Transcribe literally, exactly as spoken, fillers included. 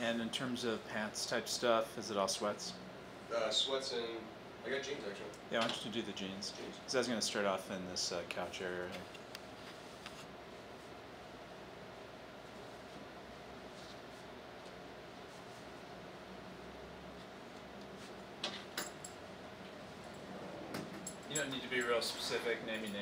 And in terms of pants type stuff, is it all sweats? Uh, sweats and I got jeans actually. Yeah, why don't you do the jeans? Jeans. Because I was going to start off in this uh, couch area. Right here. You don't need to be real specific, name your name.